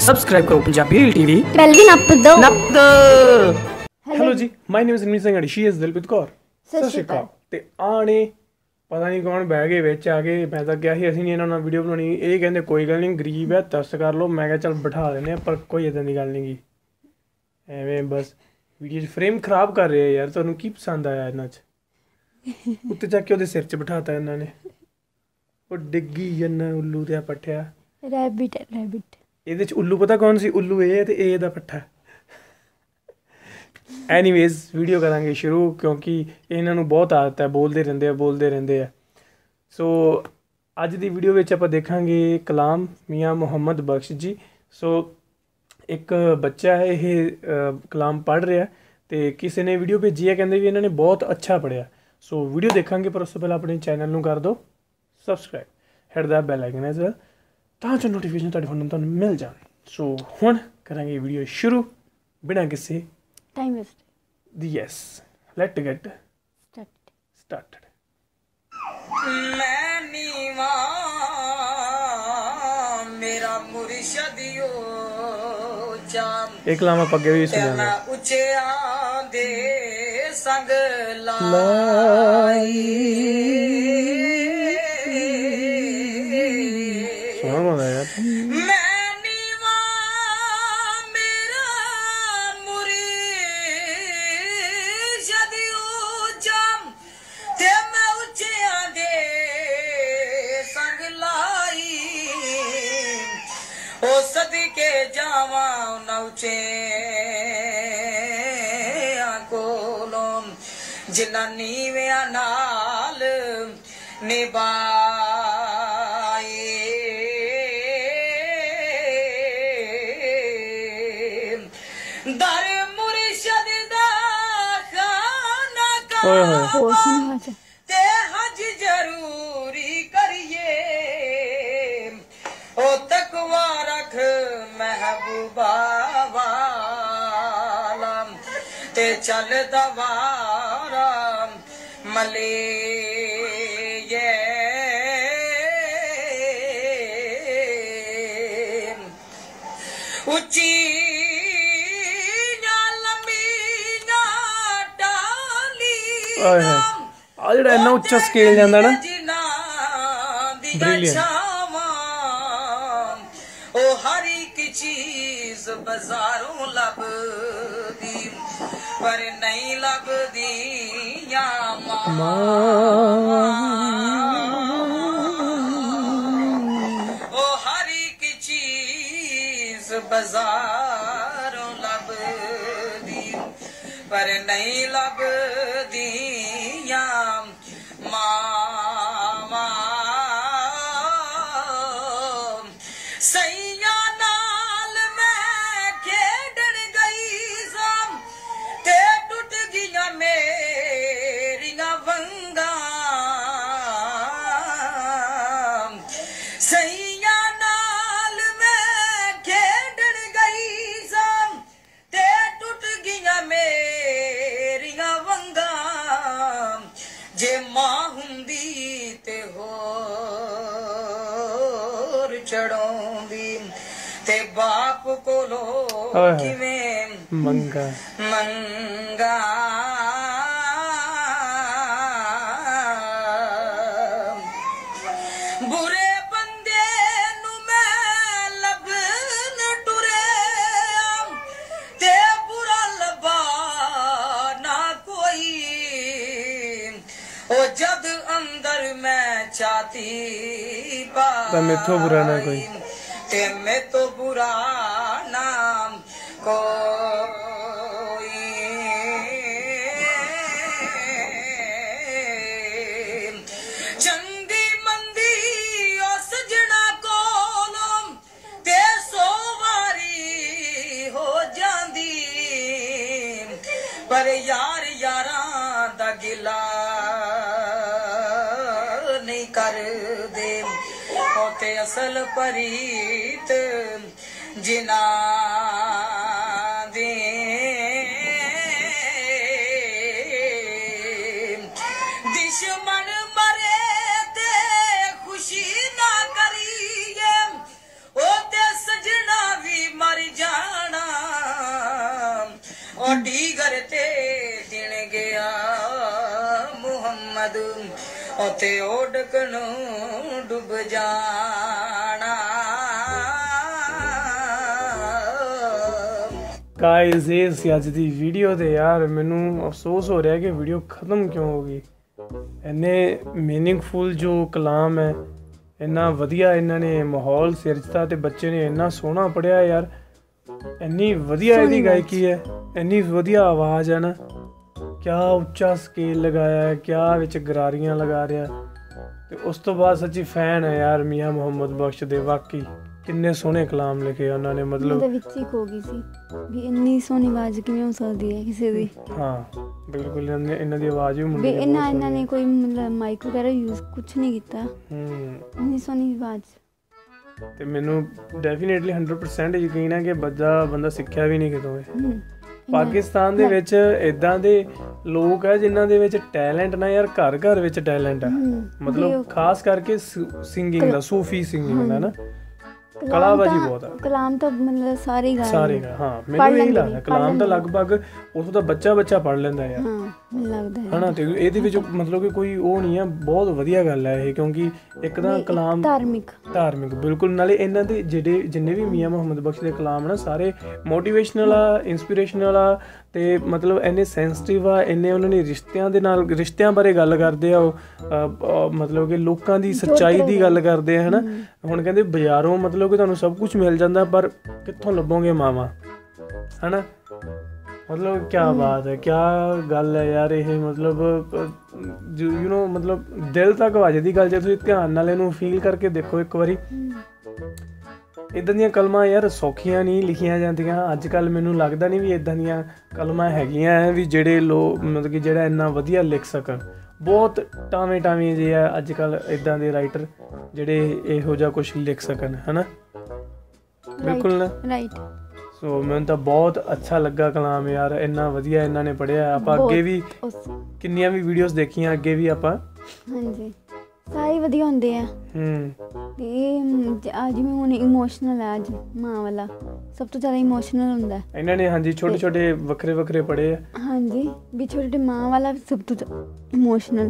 Subscribe करो Punjabi reel TV. Bell भी नप दो। Hello ji, my name is Ranmeet Singh she is Dilpreet Kaur. ਸਤਿ ਸ਼੍ਰੀ ਅਕਾਲ। ਤੇ ਆਣੇ ਪਤਾ ਨਹੀਂ ਕੌਣ ਬਹਿ ਗਏ ਵਿੱਚ ਆ ਕੇ। ਮੈਂ ਤਾਂ ਕਿਹਾ ਸੀ ਅਸੀਂ ਨਹੀਂ ਇਹਨਾਂ ਨਾਲ ਵੀਡੀਓ ਬਣਾਉਣੀ। ਇਹ ਕਹਿੰਦੇ ਕੋਈ ਗੱਲ ਨਹੀਂ, ਗਰੀਬ ਹੈ, ਤਰਸ ਕਰ ਲਓ। ਮੈਂ ਕਿਹਾ ਚੱਲ ਬਿਠਾ ਦਿੰਦੇ ਹਾਂ, ਪਰ ਕੋਈ ਇੱਦਾਂ ਦੀ ਗੱਲ ਨਹੀਂ ਗੀ। ਐਵੇਂ ਬਸ ਵੀਡੀਓ 'ਚ ਫਰੇਮ ਖਰਾਬ ਕਰ ਰਹੇ ਯਾਰ। ਤੁਹਾਨੂੰ ਕੀ ਪਸੰਦ ਆਇਆ ਇਹਨਾਂ 'ਚ? ਉੱਤੇ ਚੱਕ ਕੇ ਉਹਦੇ ਸਿਰ 'ਚ ਬਿਠਾਤਾ ਇਹਨਾਂ ਨੇ। ਉਹ ਡਿੱਗੀ ਜੰਨਾ ਉੱਲੂ ਤੇ ਪੱਠਿਆ। ਰੈਬਿਟ ਇਹਦੇ 'ਚ ਉੱਲੂ ਪਤਾ ਕੌਣ ਸੀ? ਉੱਲੂ ਇਹ ਤੇ ਇਹ ਦਾ ਪੱਠਾ। ਐਨੀਵੇਜ਼ ਵੀਡੀਓ ਕਰਾਂਗੇ ਸ਼ੁਰੂ, ਕਿਉਂਕਿ ਇਹਨਾਂ ਨੂੰ ਬਹੁਤ ਆਦਤ ਹੈ, ਬੋਲਦੇ ਰਹਿੰਦੇ ਆ। ਸੋ ਅੱਜ ਦੀ ਵੀਡੀਓ ਵਿੱਚ ਆਪਾਂ ਦੇਖਾਂਗੇ ਕਲਾਮ ਮੀਆਂ ਮੁਹੰਮਦ ਬਖਸ਼ ਜੀ। ਸੋ ਇੱਕ ਬੱਚਾ ਹੈ, ਇਹ ਕਲਾਮ ਪੜ੍ਹ ਰਿਹਾ ਅਤੇ ਕਿਸੇ ਨੇ ਵੀਡੀਓ ਭੇਜੀ ਹੈ, ਕਹਿੰਦੇ ਵੀ ਇਹਨਾਂ ਨੇ ਬਹੁਤ ਅੱਛਾ ਪੜ੍ਹਿਆ। ਸੋ ਵੀਡੀਓ ਦੇਖਾਂਗੇ, ਪਰ ਉਸ ਤੋਂ ਪਹਿਲਾਂ ਆਪਣੇ ਚੈਨਲ ਨੂੰ ਕਰ ਦਿਓ ਸਬਸਕ੍ਰਾਈਬ, ਹਿੱਟ ਦਾ ਬੈਲ ਆਈਕਨ ਐਜ਼ ਵੈਲ, ਤਾਂ ਜੋ ਨੋਟੀਫਿਕੇਸ਼ਨ ਤੁਹਾਡੇ ਫੋਨ ਨੂੰ ਤੁਹਾਨੂੰ ਮਿਲ ਜਾਣ। ਸੋ ਹੁਣ ਕਰਾਂਗੇ ਵੀਡੀਓ ਸ਼ੁਰੂ ਬਿਨਾਂ ਕਿਸੇ time waste. Yes, let's get started. मैं नीवा मेरा मुर्शदियो चाम एक लाम आप अगे भी सुना उचे आंदे संग लाई सुना मजा यार। सदके जावा नौचे कोलों जिन्ना नीविया नाल निभाए दर मुर्शद दा खाना का ते हज जरूरी करिए ओ तकवा रख महबूबा वाला ते चल दवारा मले ये उची ਆ ਜਿਹੜਾ ਇੰਨਾ ਉੱਚਾ ਸਕੇਲ ਜਾਂਦਾ ਨਾ, ਬ੍ਰਿਲੀਅੰਟ। ओ हर एक चीज बाजारों लभदी पर नहीं लभदी या ओ हर एक चीज बाजारों लभदी पर नहीं लभदी या मामा सही जे मां हुंदी ते होर चढ़ाउंदी ते बाप कोलो किवें मंगा बुरे बंदे नु मैं लभन टुरे ते बुरा लबा ना कोई ओ जद अंदर मैं चाहती तो मैं तो बुरा ना कोई ते मैं तो बुरा नाम कोई चंदी मंदी ओ सजना कोलों ते सो वारी हो जांदी पर यार यारां दा गिला नहीं कर दे होते असल परीत जिना दे दुश्मन मरे ते खुशी ना करिए ओ ते सजना भी ਉਥੇ ਓਡਕ ਨੂੰ ਡੁੱਬ ਜਾਣਾ। ਗਾਇਜ਼ ਇਹ ਸੀ ਅੱਜ ਦੀ ਵੀਡੀਓ ਤੇ ਯਾਰ ਮੈਨੂੰ ਅਫਸੋਸ ਹੋ ਰਿਹਾ ਕਿ ਵੀਡੀਓ ਖਤਮ ਕਿਉਂ ਹੋ ਗਈ। ਇੰਨੇ ਮੀਨਿੰਗਫੁਲ ਜੋ ਕਲਾਮ ਹੈ, ਇੰਨਾ ਵਧੀਆ ਇਹਨਾਂ ਨੇ ਮਾਹੌਲ ਸਿਰਜਤਾ ਤੇ ਬੱਚੇ ਨੇ ਇੰਨਾ ਸੋਹਣਾ ਪੜ੍ਹਿਆ ਯਾਰ। ਇੰਨੀ ਵਧੀਆ ਇਹਦੀ ਗਾਇਕੀ ਹੈ, ਇੰਨੀ ਵਧੀਆ ਆਵਾਜ਼ ਹੈ ਨਾ, ਕਿਆ ਉੱਚਾ ਸਕੇਲ ਲਗਾਇਆ ਹੈ, ਕਿਆ ਵਿੱਚ ਗਰਾਰੀਆਂ ਲਗਾ ਰਿਹਾ। ਤੇ ਉਸ ਤੋਂ ਬਾਅਦ ਸੱਚੀ ਫੈਨ ਹੈ ਯਾਰ ਮੀਆਂ ਮੁਹੰਮਦ ਬਖਸ਼ ਦੇ। ਵਾਕਈ ਕਿੰਨੇ ਸੋਹਣੇ ਕਲਾਮ ਲਿਖੇ ਉਹਨਾਂ ਨੇ, ਮਤਲਬ ਉਹਦੇ ਵਿੱਚ ਹੀ ਖੋ ਗਈ ਸੀ ਵੀ ਇੰਨੀ ਸੋਹਣੀ ਆਵਾਜ਼ ਕਿਵੇਂ ਹੋ ਸਕਦੀ ਹੈ ਕਿਸੇ ਦੀ। ਹਾਂ ਬਿਲਕੁਲ, ਇਹਨਾਂ ਦੀ ਆਵਾਜ਼ ਵੀ ਵੀ ਮੁੰਡੇ ਇਹਨਾਂ ਨੇ ਕੋਈ ਮਤਲਬ ਮਾਈਕ ਵਗੈਰਾ ਯੂਜ਼ ਕੁਛ ਨਹੀਂ ਕੀਤਾ। ਇੰਨੀ ਸੋਹਣੀ ਆਵਾਜ਼। ਤੇ ਮੈਨੂੰ ਡੈਫੀਨੇਟਲੀ 100% ਯਕੀਨ ਹੈ ਕਿ ਬੰਦਾ ਸਿੱਖਿਆ ਵੀ ਨਹੀਂ ਕਿਤੋਂ ਹੈ। ਪਾਕਿਸਤਾਨ ਦੇ ਵਿੱਚ ਇਦਾਂ ਦੇ ਲੋਕ ਹੈ ਜਿਨ੍ਹਾਂ ਦੇ ਵਿੱਚ ਟੈਲੈਂਟ ਨਾ ਯਾਰ ਘਰ ਘਰ ਵਿੱਚ ਟੈਲੈਂਟ ਹੈ, ਮਤਲਬ ਖਾਸ ਕਰਕੇ ਸਿੰਗਿੰਗ ਦਾ, ਸੂਫੀ ਸਿੰਗਿੰਗ ਦਾ ਨਾ ਕਲਾਬਾਜੀ ਬਹੁਤ ਹੈ। ਕਲਾਮ ਤਾਂ ਮਤਲਬ ਸਾਰੇ ਗਾ ਹਾਂ ਮੈਨੂੰ ਇਹੀ ਲੱਗਦਾ ਕਲਾਮ ਤਾਂ ਲਗਭਗ ਉਸ ਦਾ ਬੱਚਾ ਪੜ੍ਹ ਲੈਂਦਾ ਯਾਰ। ਹਾਂ ਮੈਨੂੰ ਲੱਗਦਾ ਹੈ ਹਨਾ। ਤੇ ਇਹਦੇ ਵਿੱਚ ਮਤਲਬ ਕਿ ਕੋਈ ਉਹ ਨਹੀਂ ਆ, ਬਹੁਤ ਵਧੀਆ ਗੱਲ ਹੈ ਇਹ, ਕਿਉਂਕਿ ਇੱਕ ਤਾਂ ਕਲਾਮ ਧਾਰਮਿਕ ਬਿਲਕੁਲ, ਨਾਲੇ ਇਹਨਾਂ ਦੇ ਜਿੰਨੇ ਵੀ ਮੀਆਂ ਮੁਹੰਮਦ ਬਖਸ਼ ਦੇ ਕਲਾਮ ਨਾ ਸਾਰੇ ਮੋਟੀਵੇਸ਼ਨਲ ਆ, ਇੰਸਪੀਰੇਸ਼ਨਲ ਆ, ਤੇ ਮਤਲਬ ਇੰਨੇ ਸੈਂਸਿਟਿਵ ਆ, ਇੰਨੇ ਉਹਨਾਂ ਨੇ ਰਿਸ਼ਤਿਆਂ ਬਾਰੇ ਗੱਲ ਕਰਦੇ ਆ ਉਹ, ਮਤਲਬ ਕਿ ਲੋਕਾਂ ਦੀ ਸੱਚਾਈ ਦੀ ਗੱਲ ਕਰਦੇ ਆ ਹਨਾ। ਹੁਣ ਕਹਿੰਦੇ ਬਾਜ਼ਾਰੋਂ ਮਤਲਬ ਕਿ ਤੁਹਾਨੂੰ ਸਭ ਕੁਝ ਮਿਲ ਜਾਂਦਾ ਪਰ ਕਿੱਥੋਂ ਲੱਭੋਗੇ ਮਾਵਾਂ ਹਨਾ। ਮਤਲਬ ਕਿਆ ਬਾਤ ਹੈ, ਕਿਆ ਗੱਲ ਹੈ ਯਾਰ ਇਹ, ਮਤਲਬ ਯੂ ਨੋ ਮਤਲਬ ਦਿਲ ਤੱਕ ਵੱਜਦੀ ਗੱਲ। ਜੇ ਤੁਸੀਂ ਧਿਆਨ ਨਾਲ ਇਹਨੂੰ ਫੀਲ ਕਰਕੇ ਦੇਖੋ ਇੱਕ ਵਾਰੀ, ਇੱਦਾਂ ਦੀਆਂ ਕਲਮਾਂ ਯਾਰ ਸੌਖੀਆਂ ਨਹੀਂ ਲਿਖੀਆਂ ਜਾਂਦੀਆਂ ਅੱਜ ਕੱਲ੍ਹ। ਮੈਨੂੰ ਲੱਗਦਾ ਨਹੀਂ ਵੀ ਇੱਦਾਂ ਦੀਆਂ ਕਲਮਾਂ ਹੈਗੀਆਂ ਵੀ ਜਿਹੜੇ ਲੋਕ ਮਤਲਬ ਕਿ ਜਿਹੜਾ ਇੰਨਾ ਵਧੀਆ ਲਿਖ ਸਕਣ। ਬਹੁਤ ਟਾਵੇਂ ਜਿਹੇ ਆ ਅੱਜ ਕੱਲ੍ਹ ਇੱਦਾਂ ਦੇ ਰਾਈਟਰ ਜਿਹੜੇ ਇਹੋ ਜਿਹਾ ਕੁਛ ਲਿਖ ਸਕਣ ਹਨਾ। ਬਿਲਕੁਲ ਨਾ, ਰਾਈਟ। ਸੋ ਮੈਨੂੰ ਤਾਂ ਬਹੁਤ ਅੱਛਾ ਲੱਗਾ ਕਲਾਮ ਯਾਰ, ਇੰਨਾ ਵਧੀਆ ਇਹਨਾਂ ਨੇ ਪੜ੍ਹਿਆ। ਆਪਾਂ ਅੱਗੇ ਵੀ ਕਿੰਨੀਆਂ ਵੀ ਵੀਡੀਓਜ਼ ਦੇਖੀਆਂ, ਅੱਗੇ ਵੀ ਆਪਾਂ ਹਾਂਜੀ ਸਾਰੇ ਵਧੀਆ ਹੁੰਦੇ ਆ। ਤੇ ਜਿਵੇਂ ਹੁਣ ਇਮੋਸ਼ਨਲ ਹੈ ਅੱਜ ਮਾਂ ਵਾਲਾ, ਸਭ ਤੋਂ ਜ਼ਿਆਦਾ ਇਮੋਸ਼ਨਲ ਹੁੰਦਾ ਇਹਨਾਂ ਨੇ। ਹਾਂਜੀ ਛੋਟੇ ਵੱਖਰੇ ਪੜ੍ਹੇ ਆ। ਹਾਂਜੀ ਵੀ ਛੋਟੇ ਮਾਂ ਵਾਲਾ ਸਭ ਤੋਂ ਇਮੋਸ਼ਨਲ।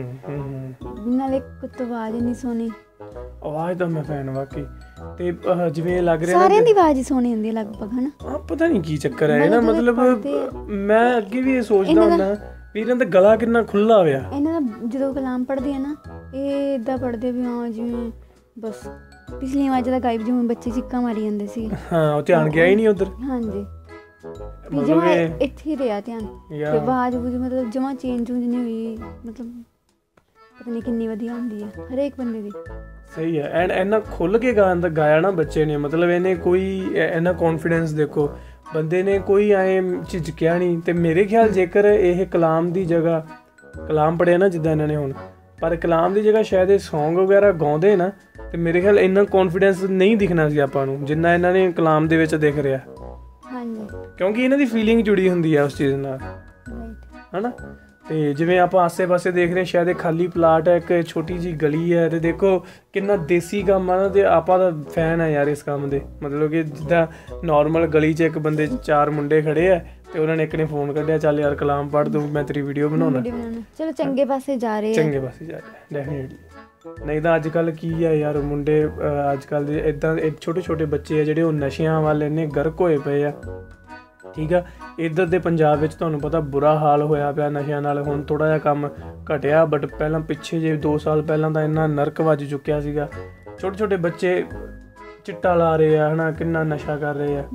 ਨਾਲੇ ਕੁੱਤ ਆਵਾਜ਼ ਇੰਨੀ ਸੋਹਣੀ, ਆਵਾਜ਼ ਤਾਂ ਮੈਂ ਫੈਨ ਵਾਕਈ। ਤੇ ਜਿਵੇਂ ਲੱਗ ਰਿਹਾ ਸਾਰਿਆਂ ਦੀ ਆਵਾਜ਼ ਹੀ ਸੋਹਣੀ ਹੁੰਦੀ ਲਗਭਗ ਹਨਾ। ਪਤਾ ਨਹੀਂ ਕੀ ਚੱਕਰ ਹੈ ਨਾ, ਮਤਲਬ ਮੈਂ ਅੱਗੇ ਵੀ ਇਹ ਸੋਚਦਾ ਹੁੰਦਾ ਵੀ ਇਹਨਾਂ ਦਾ ਗਲਾ ਕਿੰਨਾ ਖੁੱਲ੍ਹਾ ਹੋਇਆ। ਇਹਨਾਂ ਦਾ ਜਦੋਂ ਕਲਾਮ ਪੜ੍ਹਦੇ ਆ ਨਾ, ਇਹ ਏਦਾਂ ਪੜ੍ਹਦੇ ਵੀ ਹਾਂ ਜਿਵੇਂ ਬਸ ਪਿਛਲੀ ਆਵਾਜ਼ ਦਾ ਗਾਇਬ, ਜਿਵੇਂ ਬੱਚੇ ਚੀਕਾਂ ਮਾਰੀ ਜਾਂਦੇ ਸੀ। ਹਾਂ ਉਹ ਧਿਆਨ ਗਿਆ ਹੀ ਨਹੀਂ ਉੱਧਰ। ਹਾਂਜੀ ਜਮਾ ਇੱਥੇ ਰਿਹਾ ਧਿਆਨ, ਤੇ ਆਵਾਜ਼ ਮਤਲਬ ਜਮਾ ਚੇਂਜ ਨਹੀਂ ਹੋਈ। ਮਤਲਬ ਪਤਾ ਨਹੀਂ ਕਿੰਨੀ ਵਧੀਆ ਹੁੰਦੀ ਹੈ ਹਰੇਕ ਬੰਦੇ ਦੀ। ਸਹੀ ਹੈ। ਐਂਡ ਇੰਨਾ ਖੁੱਲ੍ਹ ਕੇ ਗਾਇਆ ਨਾ ਬੱਚੇ ਨੇ, ਮਤਲਬ ਇਹਨੇ ਕੋਈ ਇੰਨਾ ਕੌਨਫੀਡੈਂਸ ਦੇਖੋ ਬੰਦੇ ਨੇ, ਕੋਈ ਐਂ ਝਿਜਕਿਆ ਨਹੀਂ। ਤੇ ਮੇਰੇ ਖਿਆਲ ਜੇਕਰ ਇਹ ਕਲਾਮ ਦੀ ਜਗ੍ਹਾ ਕਲਾਮ ਪੜ੍ਹਿਆ ਨਾ ਜਿੱਦਾਂ ਇਹਨਾਂ ਨੇ ਹੁਣ, ਪਰ ਕਲਾਮ ਦੀ ਜਗ੍ਹਾ ਸ਼ਾਇਦ ਇਹ ਸੌਂਗ ਵਗੈਰਾ ਗਾਉਂਦੇ ਨਾ, ਤੇ ਮੇਰੇ ਖਿਆਲ ਇੰਨਾ ਕੌਨਫੀਡੈਂਸ ਨਹੀਂ ਦਿਖਣਾ ਸੀ ਆਪਾਂ ਨੂੰ ਜਿੰਨਾ ਇਹਨਾਂ ਨੇ ਕਲਾਮ ਦੇ ਵਿੱਚ ਦਿਖ ਰਿਹਾ। ਹਾਂਜੀ ਕਿਉਂਕਿ ਇਹਨਾਂ ਦੀ ਫੀਲਿੰਗ ਜੁੜੀ ਹੁੰਦੀ ਆ ਉਸ ਚੀਜ਼ ਨਾਲ ਹਨਾ। ਤੇ ਜਿਵੇਂ ਆਪਾਂ ਆਸੇ-ਪਾਸੇ ਦੇਖ ਰਹੇ ਸ਼ਾਇਦ ਇਹ ਖਾਲੀ ਪਲਾਟ ਹੈ, ਇੱਕ ਛੋਟੀ ਜਿਹੀ ਗਲੀ ਹੈ, ਤੇ ਦੇਖੋ ਕਿੰਨਾ ਦੇਸੀ ਕੰਮ ਆ ਨਾ। ਤੇ ਆਪਾਂ ਤਾਂ ਫੈਨ ਆ ਯਾਰ ਇਸ ਕੰਮ ਦੇ, ਮਤਲਬ ਕਿ ਜਿੱਦਾਂ ਨੋਰਮਲ ਗਲੀ 'ਚ ਇੱਕ ਬੰਦੇ 4 ਮੁੰਡੇ ਖੜੇ ਆ ਤੇ ਉਹਨਾਂ ਨੇ ਇੱਕ ਨੇ ਫੋਨ ਕੱਢਿਆ, ਚੱਲ ਯਾਰ ਕਲਾਮ ਪੜ੍ਹ ਦੂੰ, ਮੈਂ ਤੇਰੀ ਵੀਡੀਓ ਬਣਾਉਣਾ। ਚਲੋ ਚੰਗੇ ਪਾਸੇ ਜਾ ਰਹੇ ਡੈਫੀਨੇਟਲੀ। ਨਹੀਂ ਤਾਂ ਅੱਜ ਕੱਲ੍ਹ ਕੀ ਆ ਯਾਰ, ਮੁੰਡੇ ਅੱਜ ਕੱਲ੍ਹ ਦੇ ਇੱਦਾਂ ਛੋਟੇ ਬੱਚੇ ਆ ਜਿਹੜੇ ਉਹ ਨਸ਼ਿਆਂ ਵੱਲ ਇੰਨੇ ਗਰਕ ਹੋਏ ਪਏ ਆ। ਠੀਕ ਆ, ਇੱਧਰ ਦੇ ਪੰਜਾਬ ਵਿੱਚ ਤੁਹਾਨੂੰ ਪਤਾ ਬੁਰਾ ਹਾਲ ਹੋਇਆ ਪਿਆ ਨਸ਼ਿਆਂ ਨਾਲ। ਹੁਣ ਥੋੜ੍ਹਾ ਜਿਹਾ ਕੰਮ ਘਟਿਆ, ਬਟ ਪਹਿਲਾਂ ਪਿੱਛੇ ਜੇ 2 ਸਾਲ ਪਹਿਲਾਂ ਤਾਂ ਇੰਨਾ ਨਰਕ ਵੱਜ ਚੁੱਕਿਆ ਸੀਗਾ। ਛੋਟੇ ਬੱਚੇ ਚਿੱਟਾ ਲਾ ਰਹੇ ਆ ਹਨਾ, ਕਿੰਨਾ ਨਸ਼ਾ ਕਰ ਰਹੇ ਆ।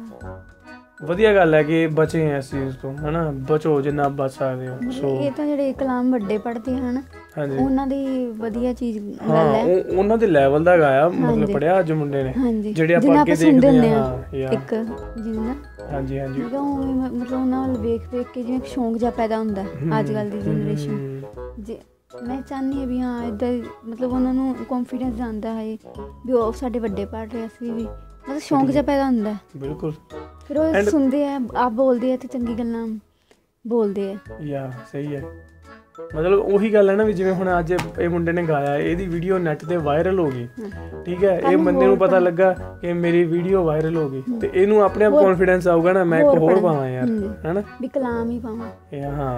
ਵਧੀਆ ਗੱਲ ਹੈ ਕਿ ਬਚੇ ਇਸ ਚੀਜ਼ ਤੋਂ ਹਨਾ, ਬਚੋ ਜਿੰਨਾ ਬਚ ਸਕਦੇ ਹੋ। ਸੋ ਇਹ ਤਾਂ ਜਿਹੜੇ ਕਲਾਮ ਵੱਡੇ ਪੜ੍ਹਦੇ ਹਨ ਉਹਨਾਂ ਦੀ ਵਧੀਆ ਚੀਜ਼ ਗੱਲ ਹੈ, ਉਹਨਾਂ ਦੇ ਲੈਵਲ ਦਾ ਗਾਇਆ ਮਤਲਬ ਪੜਿਆ ਅੱਜ ਮੁੰਡੇ ਨੇ, ਜਿਹੜੇ ਆਪਾਂ ਅੱਗੇ ਦੇਖਦੇ ਹਾਂ ਇੱਕ ਜਿੰਨਾ ਹਾਂਜੀ ਮਤਲਬ ਉਹਨਾਂ ਵੱਲ ਵੇਖ ਕੇ ਜਿਵੇਂ ਸ਼ੌਂਕ ਜਿਹਾ ਪੈਦਾ ਹੁੰਦਾ ਅੱਜ ਕੱਲ੍ਹ ਦੀ ਜਨਰੇਸ਼ਨ। ਜੇ ਮੈਂ ਚਾਹੁੰਦੀ ਹਾਂ ਵੀ ਹਾਂ ਇੱਦਾਂ ਮਤਲਬ ਉਹਨਾਂ ਨੂੰ ਕੌਨਫੀਡੈਂਸ ਆਉਂਦਾ ਹੈ ਵੀ ਉਹ ਸਾਡੇ ਵੱਡੇ ਪੜ੍ਹ ਰਹੇ, ਅਸੀਂ ਵੀ ਮਤਲਬ ਸ਼ੌਂਕ ਜਿਹਾ ਪੈਦਾ ਹੁੰਦਾ। ਬਿਲਕੁਲ, ਫਿਰ ਉਹ ਸੁਣਦੇ ਆ, ਆਪ ਬੋਲਦੇ ਆ ਤੇ ਚੰਗੀ ਗੱਲਾਂ ਬੋਲਦੇ ਆ। ਸਹੀ ਹੈ, ਮਤਲਬ ਉਹੀ ਗੱਲ ਹੈ ਨਾ ਵੀ ਜਿਵੇਂ ਹੁਣ ਅੱਜ ਇਹ ਮੁੰਡੇ ਨੇ ਗਾਇਆ, ਇਹਦੀ ਵੀਡੀਓ ਨੈੱਟ ਤੇ ਵਾਇਰਲ ਹੋ ਗਈ। ਠੀਕ ਹੈ, ਇਹ ਬੰਦੇ ਨੂੰ ਪਤਾ ਲੱਗਾ ਕਿ ਮੇਰੀ ਵੀਡੀਓ ਵਾਇਰਲ ਹੋ ਗਈ ਤੇ ਇਹਨੂੰ ਆਪਣੇ ਆਪ ਕੌਨਫੀਡੈਂਸ ਆਊਗਾ ਨਾ, ਮੈਂ ਇੱਕ ਹੋਰ ਪਾਵਾਂ ਯਾਰ, ਹੈਨਾ ਵੀ ਕਲਾਮ ਹੀ ਪਾਵਾਂ। ਹਾਂ,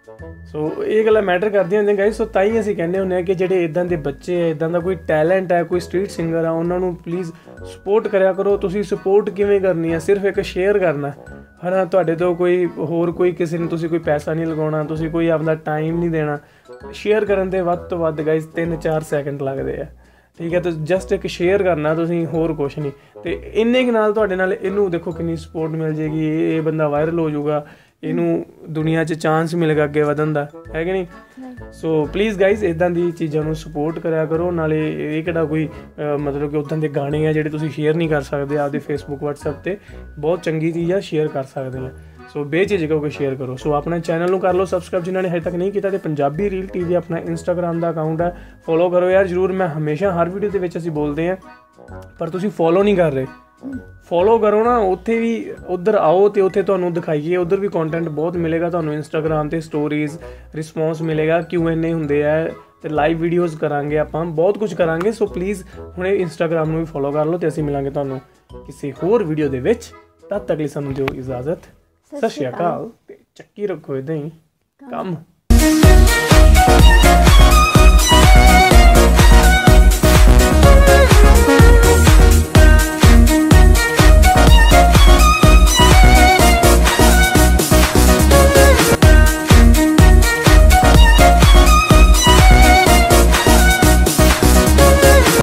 ਸੋ ਇਹ ਗੱਲਾਂ ਮੈਟਰ ਕਰਦੀਆਂ ਹੁੰਦੀਆਂ ਗਾਇਸ। ਸੋ ਤਾਂ ਹੀ ਅਸੀਂ ਕਹਿੰਦੇ ਹੁੰਦੇ ਹਾਂ ਕਿ ਜਿਹੜੇ ਇੱਦਾਂ ਦੇ ਬੱਚੇ ਹੈ, ਇੱਦਾਂ ਦਾ ਕੋਈ ਟੈਲੈਂਟ ਹੈ, ਕੋਈ ਸਟਰੀਟ ਸਿੰਗਰ ਆ, ਉਹਨਾਂ ਨੂੰ ਪਲੀਜ਼ ਸਪੋਰਟ ਕਰਿਆ ਕਰੋ। ਤੁਸੀਂ ਸਪੋਰਟ ਕਿਵੇਂ ਕਰਨੀ ਹੈ? ਸਿਰਫ ਇੱਕ ਸ਼ੇਅਰ ਕਰਨਾ ਹੈ ਨਾ। ਤੁਹਾਡੇ ਤੋਂ ਕੋਈ ਹੋਰ ਕੋਈ ਕਿਸੇ ਨੂੰ ਤੁਸੀਂ ਕੋਈ ਪੈਸਾ ਨਹੀਂ ਲਗਾਉਣਾ, ਤੁਸੀਂ ਕੋਈ ਆਪਣਾ ਟਾਈਮ ਨਹੀਂ ਦੇਣਾ। ਸ਼ੇਅਰ ਕਰਨ ਦੇ ਵੱਧ ਤੋਂ ਵੱਧ ਗਾਇਸ 3-4 ਸੈਕਿੰਡ ਲੱਗਦੇ ਆ, ਠੀਕ ਹੈ। ਤੁਸੀਂ ਜਸਟ ਇੱਕ ਸ਼ੇਅਰ ਕਰਨਾ, ਤੁਸੀਂ ਹੋਰ ਕੁਛ ਨਹੀਂ। ਅਤੇ ਇੰਨੇ ਕੁ ਨਾਲ ਤੁਹਾਡੇ ਨਾਲ ਇਹਨੂੰ ਦੇਖੋ ਕਿੰਨੀ ਸਪੋਰਟ ਮਿਲ ਜਾਏਗੀ। ਇਹ ਬੰਦਾ ਵਾਇਰਲ ਹੋ ਜਾਊਗਾ, ਇਹਨੂੰ ਦੁਨੀਆ 'ਚ ਚਾਂਸ ਮਿਲੇਗਾ ਅੱਗੇ ਵਧਣ ਦਾ, ਹੈ ਕਿ ਨਹੀਂ? ਸੋ ਪਲੀਜ਼ ਗਾਈਜ਼ ਇੱਦਾਂ ਦੀ ਚੀਜ਼ਾਂ ਨੂੰ ਸਪੋਰਟ ਕਰਿਆ ਕਰੋ। ਨਾਲੇ ਇਹ ਕਿਹੜਾ ਕੋਈ ਮਤਲਬ ਕਿ ਉੱਦਾਂ ਦੇ ਗਾਣੇ ਆ ਜਿਹੜੇ ਤੁਸੀਂ ਸ਼ੇਅਰ ਨਹੀਂ ਕਰ ਸਕਦੇ ਆਪਦੇ ਫੇਸਬੁੱਕ ਵਟਸਐਪ 'ਤੇ। ਬਹੁਤ ਚੰਗੀ ਚੀਜ਼ ਆ, ਸ਼ੇਅਰ ਕਰ ਸਕਦੇ ਆ। ਸੋ ਬੇਝਿਜਕ ਹੋ ਕੇ ਸ਼ੇਅਰ ਕਰੋ। ਸੋ ਆਪਣੇ ਚੈਨਲ ਨੂੰ ਕਰ ਲਓ ਸਬਸਕ੍ਰਾਈਬ ਜਿਨ੍ਹਾਂ ਨੇ ਹਜੇ ਤੱਕ ਨਹੀਂ ਕੀਤਾ। ਅਤੇ ਪੰਜਾਬੀ ਰੀਲ TV ਆਪਣਾ ਇੰਸਟਾਗ੍ਰਾਮ ਦਾ ਅਕਾਊਂਟ ਹੈ, ਫੋਲੋ ਕਰੋ ਯਾਰ ਜ਼ਰੂਰ। ਮੈਂ ਹਮੇਸ਼ਾ ਹਰ ਵੀਡੀਓ ਦੇ ਵਿੱਚ ਅਸੀਂ ਬੋਲਦੇ ਹਾਂ, ਪਰ ਤੁਸੀਂ ਫੋਲੋ ਨਹੀਂ ਕਰ ਰਹੇ। ਫੋਲੋ ਕਰੋ ਨਾ, ਉੱਥੇ ਵੀ ਉੱਧਰ ਆਓ ਅਤੇ ਉੱਥੇ ਤੁਹਾਨੂੰ ਦਿਖਾਈਏ। ਉੱਧਰ ਵੀ ਕੰਟੈਂਟ ਬਹੁਤ ਮਿਲੇਗਾ ਤੁਹਾਨੂੰ। ਇੰਸਟਾਗ੍ਰਾਮ 'ਤੇ ਸਟੋਰੀਜ਼ ਰਿਸਪੌਂਸ ਮਿਲੇਗਾ, Q&A ਹੁੰਦੇ ਆ, ਅਤੇ ਲਾਈਵ ਵੀਡੀਓਜ਼ ਕਰਾਂਗੇ ਆਪਾਂ, ਬਹੁਤ ਕੁਝ ਕਰਾਂਗੇ। ਸੋ ਪਲੀਜ਼ ਹੁਣੇ ਇੰਸਟਾਗ੍ਰਾਮ ਨੂੰ ਵੀ ਫੋਲੋ ਕਰ ਲਓ ਅਤੇ ਅਸੀਂ ਮਿਲਾਂਗੇ ਤੁਹਾਨੂੰ ਕਿਸੇ ਹੋਰ ਵੀਡੀਓ ਦੇ ਵਿੱਚ। ਤਦ ਤੱਕ ਲਈ ਸਾਨੂੰ ਦਿਓ ਇਜਾਜ਼ਤ। ਸਤਿ ਸ਼੍ਰੀ ਅਕਾਲ। ਅਤੇ ਚੱਕੀ ਰੱਖੋ ਇੱਦਾਂ ਹੀ ਕੰਮ।